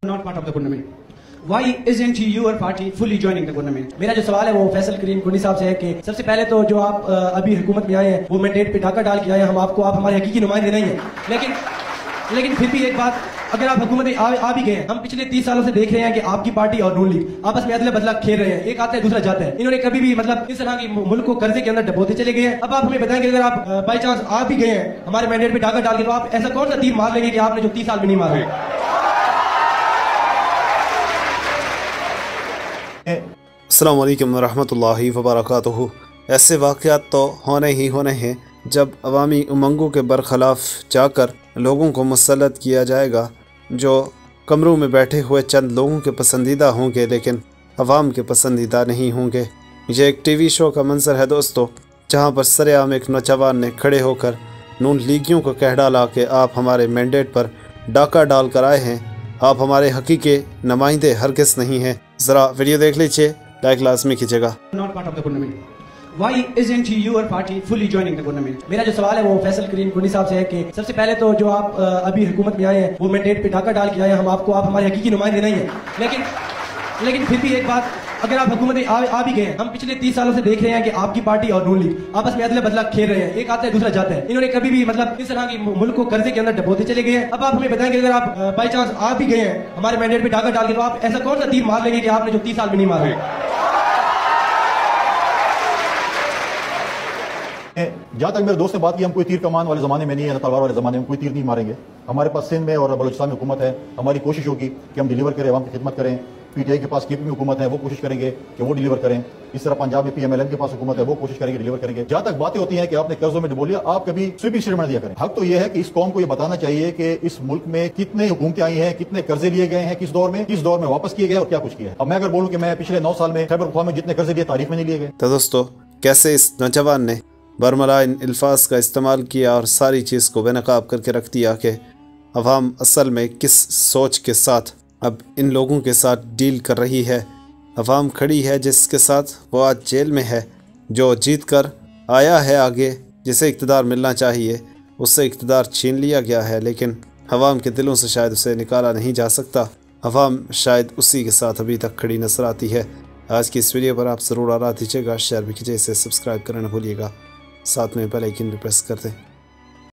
Not part of the tournament. Why isn't your party fully joining the tournament? मेरा जो सवाल है वो फैसल करीम कुंडी साहब से है कि सबसे पहले तो जो आप अभी हुकूमत में आए हैं वो मैंडेट पे डाका डाल के आए हैं, हम आपको आप हमारे हकीकी नुमाइंदे नहीं है, लेकिन फिर भी एक बात, अगर आप हुकूमत में आ भी गए हैं, हम पिछले 30 सालों से देख रहे हैं कि आपकी पार्टी और नून लीग आपस में अदला बदला खेल रहे हैं, एक आता है दूसरा जाता है। इन्होंने कभी भी इस तरह की मुल्क को कर्जे के अंदर डबोते चले गए हैं। अब आप हमें बताएंगे अगर आप बाई चांस आ भी गए हैं हमारे मैंडेट पे डाका डाल के, तो आप ऐसा कौन सा तीर मार लेंगे कि आपने जो 30 साल में नहीं मारा? अस्सलाम वालेकुम रहमतुल्लाहि व बरकातुहू। ऐसे वाक़यात तो होने ही होने हैं जब अवामी उमंगों के बरखलाफ जाकर लोगों को मुसल्लत किया जाएगा, जो कमरों में बैठे हुए चंद लोगों के पसंदीदा होंगे लेकिन अवाम के पसंदीदा नहीं होंगे। ये एक टीवी शो का मंजर है दोस्तों, जहाँ पर सरेआम एक नौजवान ने खड़े होकर नून लीगियों को कह डाला कि आप हमारे मैंडेट पर डाका डाल कर आए हैं, आप हमारे हकीकी नुमाइंदे हरगिज़ नहीं हैं। ज़रा वीडियो देख लीजिए, लाइक लाजमी कीजिएगा। Not part of the tournament. Why isn't your party fully joining the tournament? मेरा जो सवाल है वो फैसल करीम कुंडी साहब से है कि सबसे पहले तो जो आप अभी हुकूमत में आए हैं वो मैंडेट पे डाका डाल के आए हैं, हम आपको आप हमारे हकीकी नुमाइंदे नहीं है, लेकिन फिर भी एक बात, अगर आप हुकूमत में आ भी गए हैं, हम पिछले 30 सालों से देख रहे हैं कि आपकी पार्टी और नून लीग आपस में अदला बदला खेल रहे हैं, एक आता है दूसरा जाता है। इन्होंने कभी भी इस तरह की मुल्क को कर्जे के अंदर डबोते चले गए हैं। अब आप हमें बताएंगे अगर आप बाई चांस आ भी गए हैं हमारे मैंडेट पे डाका डाल के, तो आप ऐसा कौन सा तीर मार लेंगे कि आपने जो 30 साल में नहीं मारा? जहाँ तक मेरे दोस्त ने बात की, हम कोई तीर कमान वाले ज़माने में नहीं है, तलवार वाले ज़माने में कोई तीर नहीं मारेंगे। हमारे पास सिंध में और बलूचिस्तान में हुकूमत है, हमारी कोशिश होगी कि हम डिलीवर करें, अवाम की खिदमत करें। पीटीआई के पास केपी में हुकूमत है, वो कोशिश करेंगे कि वो डिलीवर करें। इस तरह पंजाब में पीएमएलएन के पास हुकूमत है, वो कोशिश करेंगे डिलीवर करेंगे। जहाँ तक बातें होती हैं कि आपने कर्जों में डुबो लिया, आप कभी स्वीपिंग स्टेटमेंट दिया करें। हक तो ये है कि इस कौम को ये बताना चाहिए कि इस मुल्क में कितने हुकूमतें आई हैं, कितने कर्जे लिए गए हैं, किस दौर में वापस किए गए और क्या कुछ किया है। अब मैं अगर बोलूँ कि मैं पिछले 9 साल में खैबर पख्तूनख्वा में जितने कर्जे लिए तारीफ में नहीं लिए गए। तो दोस्तों, कैसे इस नौजवान ने बरमला इन अल्फाज का इस्तेमाल किया और सारी चीज़ को बेनकाब करके रख दिया कि अवाम असल में किस सोच के साथ अब इन लोगों के साथ डील कर रही है। अवाम खड़ी है जिसके साथ वो आज जेल में है, जो जीत कर आया है आगे, जिसे इक़्तिदार मिलना चाहिए उससे इक़्तिदार छीन लिया गया है, लेकिन अवाम के दिलों से शायद उसे निकाला नहीं जा सकता। अवाम शायद उसी के साथ अभी तक खड़ी नजर आती है। आज की इस वीडियो पर आप ज़रूर आरा दीजिएगा, शेयर भी कीजिए, इसे सब्सक्राइब करना न भूलिएगा, साथ में बेल आइकन भी प्रेस कर दें।